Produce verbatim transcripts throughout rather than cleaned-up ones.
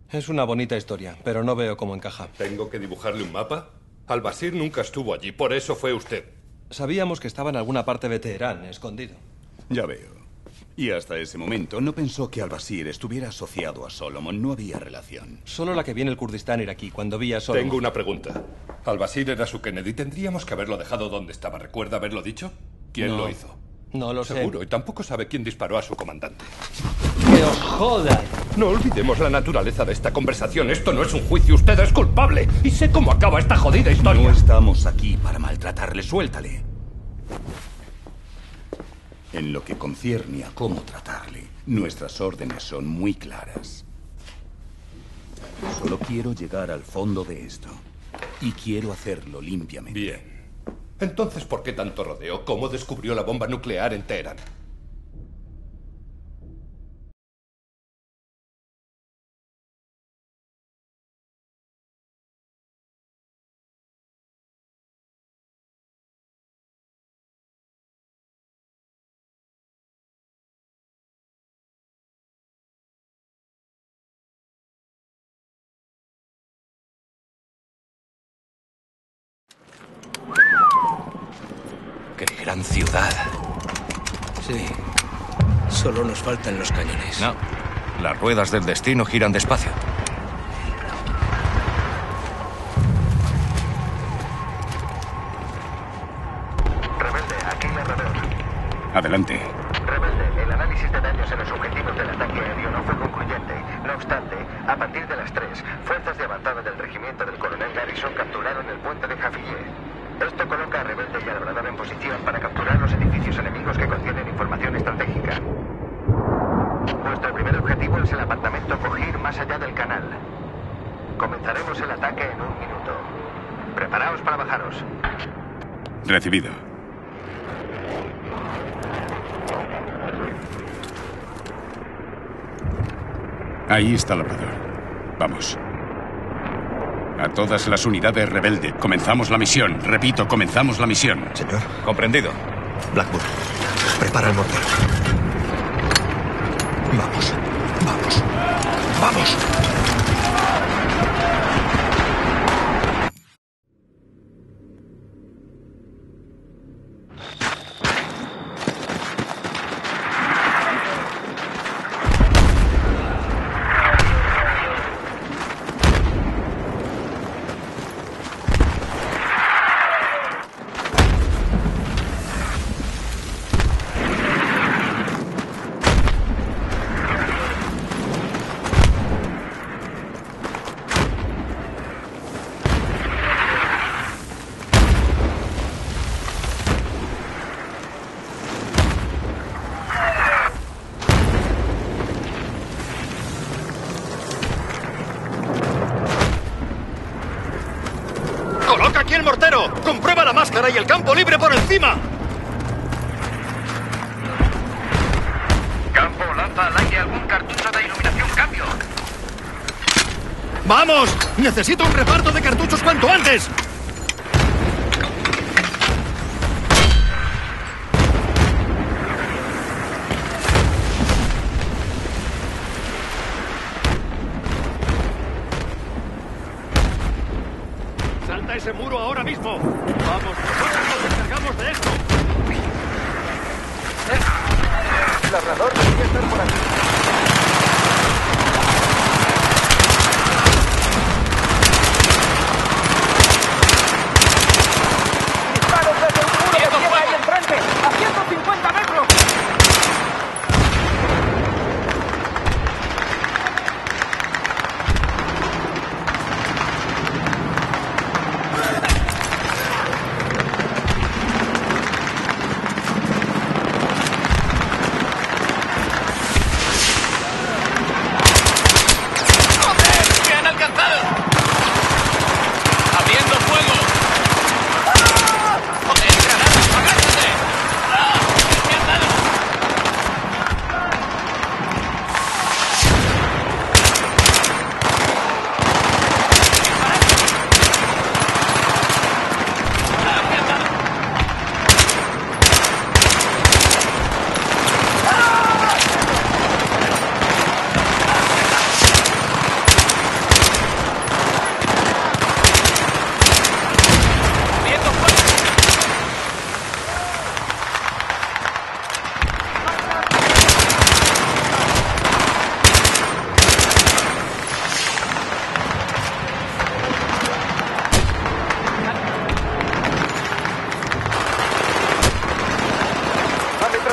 Es una bonita historia, pero no veo cómo encaja. ¿Tengo que dibujarle un mapa? Al-Basir nunca estuvo allí, por eso fue usted. Sabíamos que estaba en alguna parte de Teherán, escondido. Ya veo. Y hasta ese momento no pensó que Al-Basir estuviera asociado a Solomon. No había relación. Solo la que vi en el Kurdistán iraquí, cuando vi a Solomon. Tengo una pregunta. Al-Basir era su Kennedy. ¿Tendríamos que haberlo dejado donde estaba? ¿Recuerda haberlo dicho? ¿Quién No. lo hizo? No lo sé. Seguro, y tampoco sabe quién disparó a su comandante. ¡Que os jodan! No olvidemos la naturaleza de esta conversación. Esto no es un juicio. Usted es culpable. Y sé cómo acaba esta jodida historia. No estamos aquí para maltratarle. Suéltale. En lo que concierne a cómo tratarle, nuestras órdenes son muy claras. Solo quiero llegar al fondo de esto. Y quiero hacerlo limpiamente. Bien. Entonces, ¿por qué tanto rodeo? ¿Cómo descubrió la bomba nuclear en Teherán? ¡Qué gran ciudad! Sí. Solo nos faltan los cañones. No. Las ruedas del destino giran despacio. Rebelde, aquí la Rebel. Adelante. Rebelde, el análisis de daños en los objetivos del ataque aéreo no fue concluyente. No obstante, a partir de las tres, fuerzas de avanzada del regimiento del coronel Garrison capturaron el puente de Jafillé. Esto coloca a Rebelde y a Labrador en posición para capturar los edificios enemigos que contienen información estratégica. Vuestro primer objetivo es el apartamento Cogir más allá del canal. Comenzaremos el ataque en un minuto. Preparaos para bajaros. Recibido. Ahí está Labrador. Vamos. A todas las unidades Rebelde, comenzamos la misión. Repito, comenzamos la misión. Señor. Comprendido. Blackburn, prepara el mortero. Vamos, vamos, vamos. ¡Coloca aquí el mortero! ¡Comprueba la máscara y el campo libre por encima! Campo, lanza al aire algún cartucho de iluminación. ¡Cambio! ¡Vamos! ¡Necesito un reparto de cartuchos cuanto antes! ¡Salta ese muro ahora mismo! ¡Vamos! ¡Nosotros nos encargamos de esto! Labrador debería estar por aquí. ¡Disparos desde un muro de tierra ahí enfrente! ¡A ciento cincuenta metros!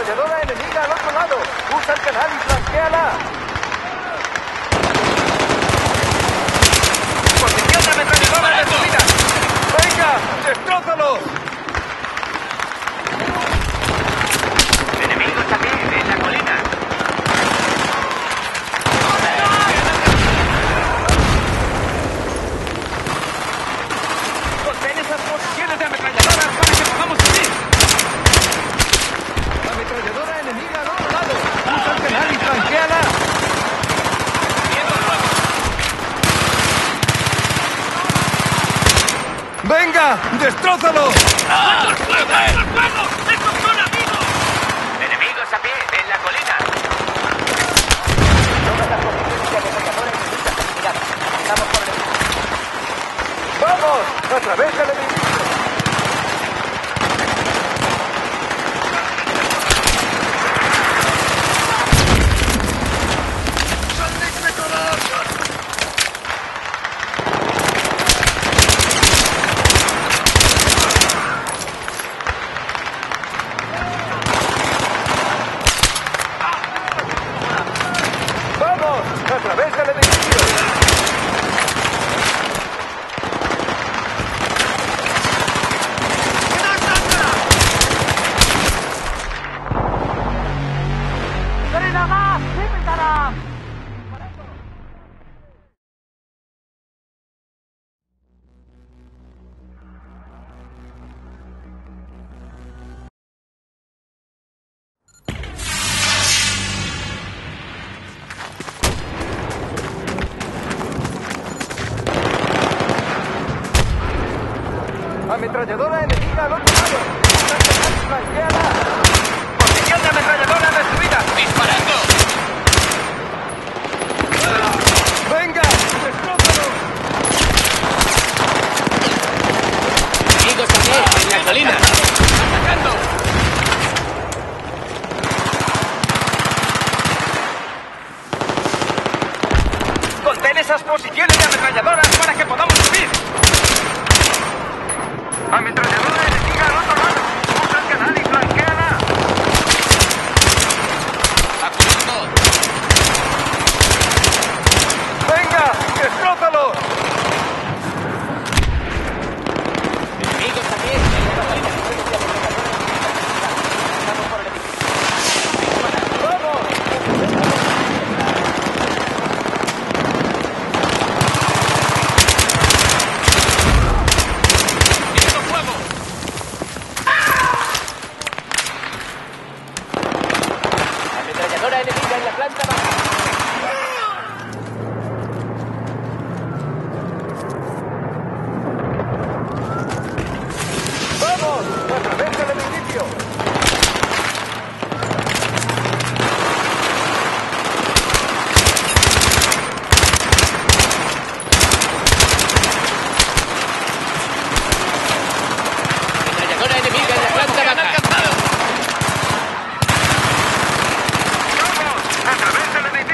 Ametralladora enemiga al otro lado. Usa el canal y flanquéala. Posición de ametralladora destruida. ¡Venga! ¡Destrózalo! Enemigos aquí, en la colina. Contén esas posiciones de ametralladoras para que podamos subir. Ametralladora enemiga al otro lado. Usa el canal y flanquéala. ¡Venga! ¡Destrózalo! Enemigos a pie, en la colina. Todas las posiciones de ametralladora enemiga eliminadas. Estamos por el edificio. ¡Vamos! ¡A través del edificio! ¡Vamos! ¡A través del edificio! Ametralladora enemiga al otro lado. ¡Flanquéala! Posición de ametralladora destruida. ¡Disparando! ¡Venga! ¡Destrózalo! Enemigos a pie, en la colina. ¡Atacando! ¡Contén esas posiciones de ametralladoras para que podamos subir! ¡Ametralladora enemiga al otro lado! ¡Usa el canal y flanquéala! ¡Apuntando! ¡Venga! ¡Destrózalo! Enemigos a pie, en la colina. Estamos por el edificio. ¡Vamos! ¡Viendo fuego! Ametralladora enemiga en la planta baja. ¡Vamos! ¡A través del edificio! Ametralladora enemiga en la planta baja. ¡Vamos! ¡A través del edificio!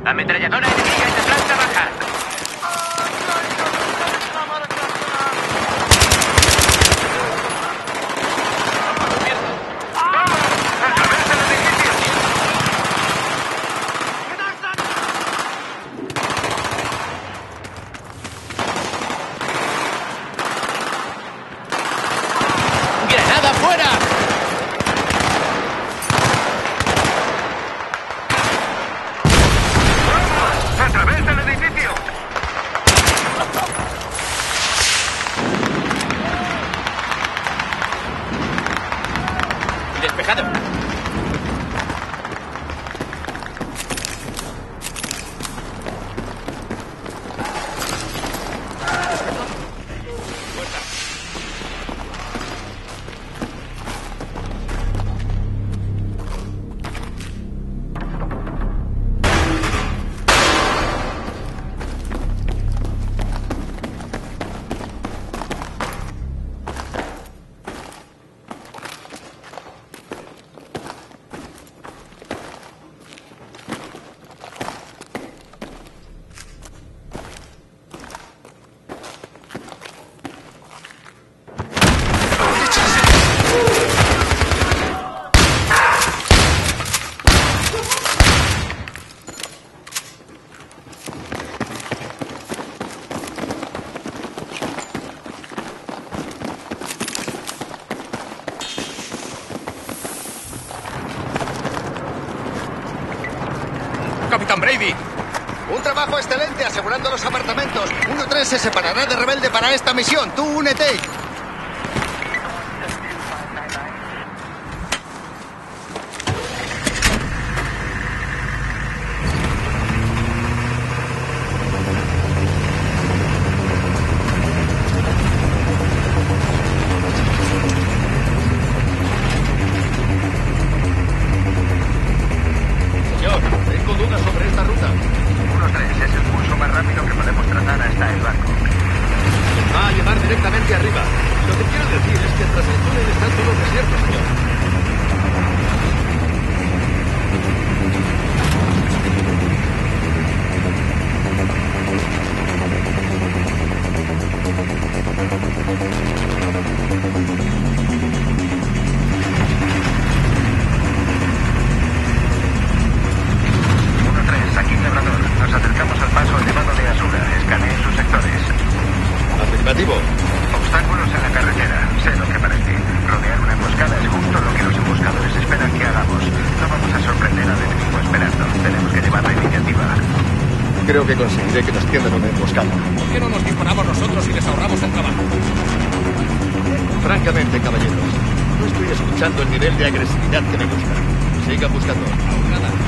Ametralladora enemiga en la planta baja. ¡Granada fuera! ¡A través del edificio! Despejado. Capitán Brady. Un trabajo excelente asegurando los apartamentos. uno tres se separará de Rebelde para esta misión. Tú únete. Señor, tengo dudas sobre esta ruta. uno tres es el curso más rápido que podemos trazar hasta el barco. Va a llevar directamente arriba. Lo que quiero decir es que tras el túnel está todo desierto, señor. uno tres, aquí Labrador. Nos acercamos al paso elevado de Asura. Escaneen sus sectores. Afirmativo. Obstáculos en la carretera. Sé lo que parece. Rodear una emboscada es justo lo que los emboscadores esperan que hagamos. No vamos a sorprender al enemigo esperando. Tenemos que llevar la iniciativa. Creo que conseguiré que nos tiendan una emboscada. ¿Por qué no nos disparamos nosotros y les ahorramos el trabajo? Francamente, caballeros, no estoy escuchando el nivel de agresividad que me gusta. Sigan buscando. Aún nada.